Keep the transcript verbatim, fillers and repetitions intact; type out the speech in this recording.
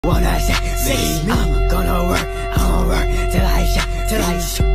Wanna say, say, I'm gonna work, I'm gonna work till I shine, till I shine.